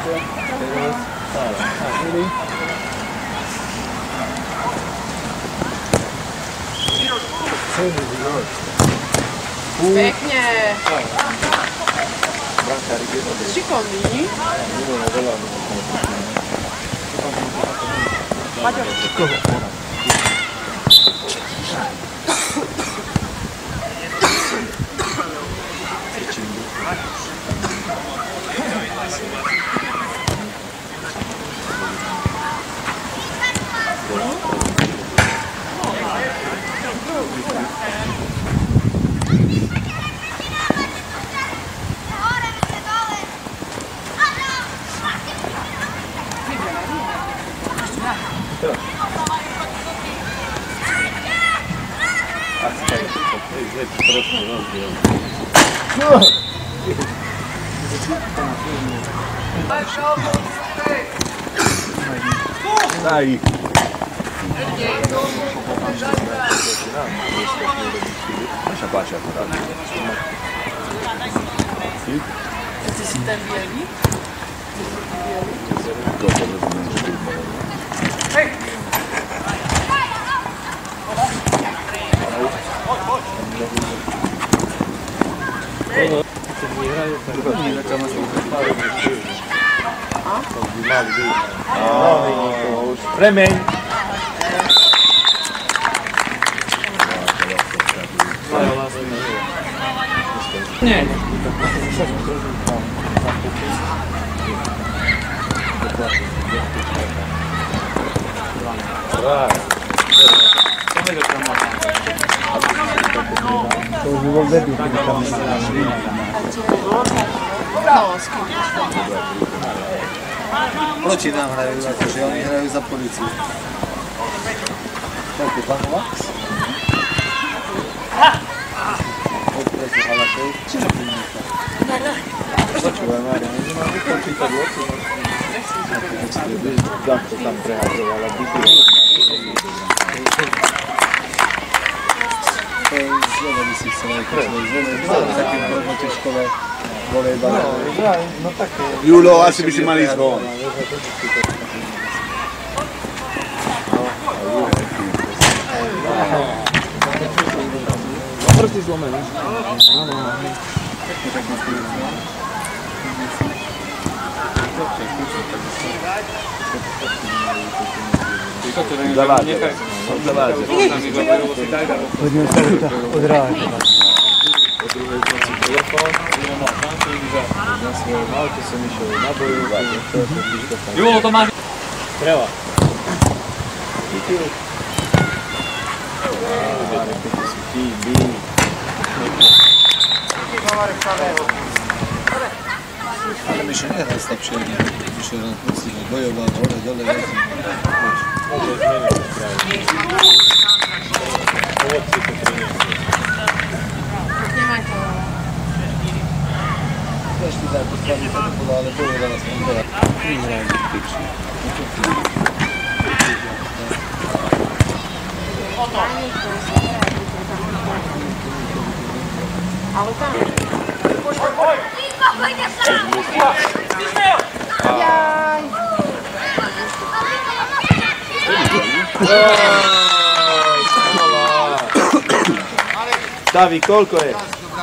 Pekne. Šikovný. Daj. Nasza Basia poradzi. Ty si ten bielý? Hej! Remeň. Nie. To už by bol debil, keď tam Proti nám hrajú, akože oni hrajú za políciu. Tak je Panova? Odpresu Halakov. Či na pílnika? Počúvaj, Mária, my máme vykončítať loku. Jak to tam prehadzovala, to je zlové, by si chcel aj zlové. Zlové také promote škole. No tak... Julo, asi by si mali ísť von. Prsty zlomené. Zavádze. Poďme sa odrážať. Po druhej noci telefón, nemal šancu, že na svojom aute som išiel na bojovku. Julo, to máš... Treba. Ale Mišo nehral slabšie, Mišo len poctivo bojoval, hore, dole, vezmi. Nemaj to. Ešte tak, postavne to nebolo, ale bojovala som veľa. Vyhrali piči. Ale tam. Jaj. Stavi, koľko je?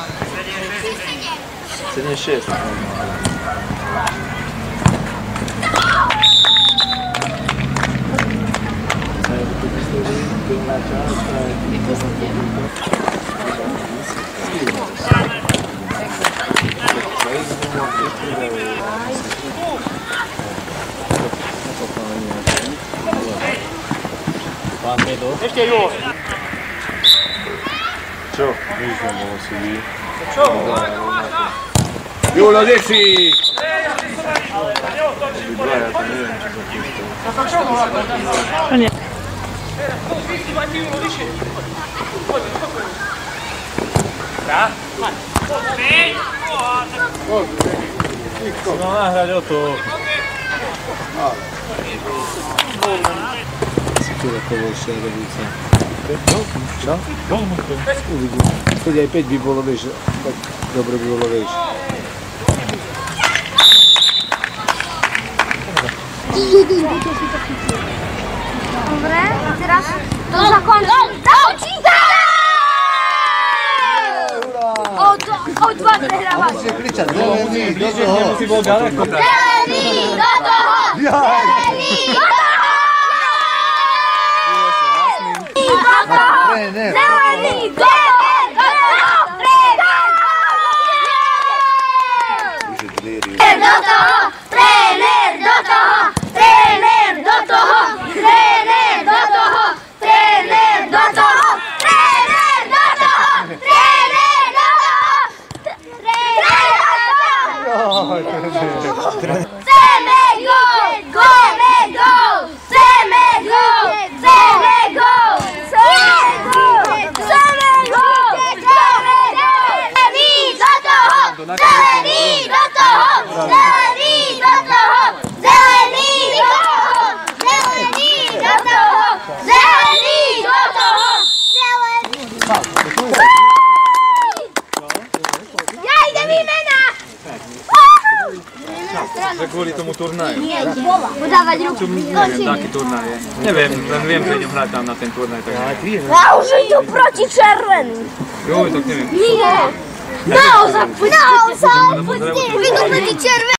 7-6. Ešte Julo. Čo? Čo? Julo, kde si? No nahrať o to. Cukurakovejšia revícia. Čo? Uvidím. Keď aj 5 by bolo, vieš, tak dobre by bolo, vieš. Dobre, teraz to zakończy. O dwa prehrávaš. Musíš kričať, zelený, do toho. Si bol ďaleko. Zelený, do toho! Zelený, do toho! Tréner. Zelený, do toho! Tréner do toho! Tréner do toho! Tréner do toho! Tréner do toho! Tréner do toho! Tréner do toho! Tréner do toho! Chceme gól! Chceme gól! Chceme gól! Chceme gól! Chceme gól! Chceme gól! Chceme gól! Zelený do toho! Zelený do toho! Zelený do toho! Zelený do toho! Zelený do toho! Zelený do toho! Ja idem výmena! Že kvôli tomu turnaju. Podávať ruku. Neviem, taký turnaj je. Neviem, len viem, že idem hrať tam na ten turnaj. Tak... A už idú proti červeným. Jo, tak neviem. Nie. Naozaj, poďte. Idú proti červeným.